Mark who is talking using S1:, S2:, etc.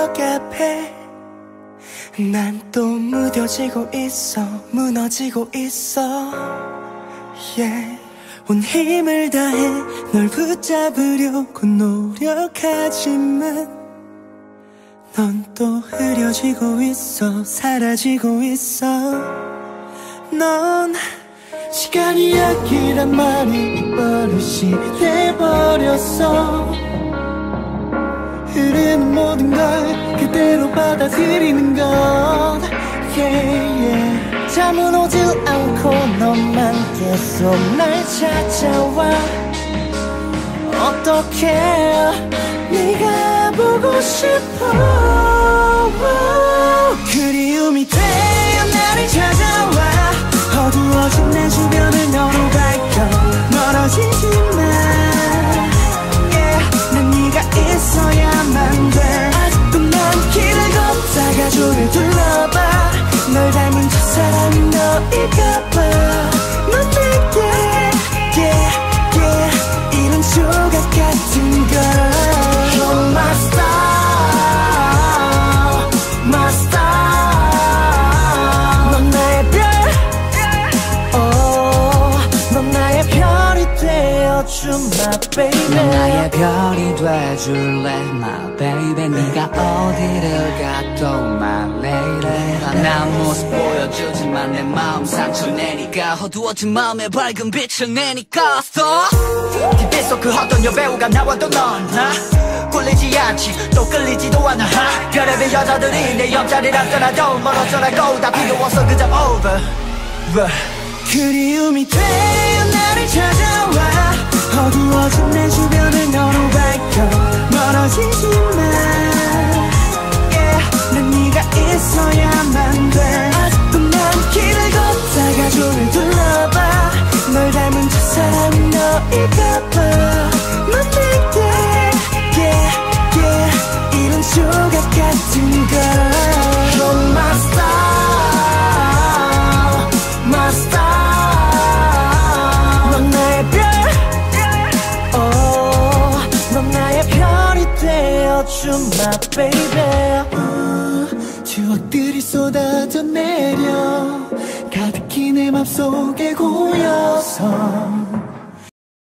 S1: 앞에 난 또 무뎌지고 있어, 무너지고 있어. yeah. 온 힘을 다해 널 붙잡으려고 노력하지만 넌 또 흐려지고 있어, 사라지고 있어. 넌 시간이 약이란 말이 버릇이 돼버렸어. 흐르는 모든 걸 그대로 받아들이는 것 yeah, yeah. 잠은 오질 않고 너만 계속 날 찾아와. 어떡해 네가 보고 싶어. 그리움이 되어 나를 찾아와. 어두워진 내 주변을 너로 밝혀. 멀어지지만 yeah, 난 네가 있어야만 돼. 아직도 난 길을 걷다가 조를 둘러봐. 널 닮은 저 사람이 너일까봐. 넌 내게 yeah, yeah, 이런 조각 같은 걸. You're my star, my star. 넌 나의 별, oh, 넌 나의 별이 되어줘 my baby.
S2: 넌 나의 별이 돼줄래 my baby. 네가 어디를 가도 my lady. 난 모습 보여주지만 내 마음 상처내니까. 어두워진 마음에 밝은 빛을 내니까. So TV 속 그 어떤 여배우가 나와도 넌 꿀리지 않지, 또 끌리지도 않아. 별의별 여자들이 내 옆자리를 떠나도 멀어져라고 다 필요 없어 그저 over.
S1: 그리움이 되어 나를 찾아와. 어두워진 내 주변을 너로 밝혀. 멀어지지만 yeah, 난 네가 있어야만 돼. 아직도 난 길을 걷다가 조를 둘러봐. 널 닮은 저 사람이 너일까봐. 넌 내게 yeah, yeah, 이런 조각 같은 걸. You're my star, my star. 넌 나의 별, oh, 넌 나의 별이 되어줘 my baby. 추억들이 쏟아져 내려 가득히 내 맘속에 고여서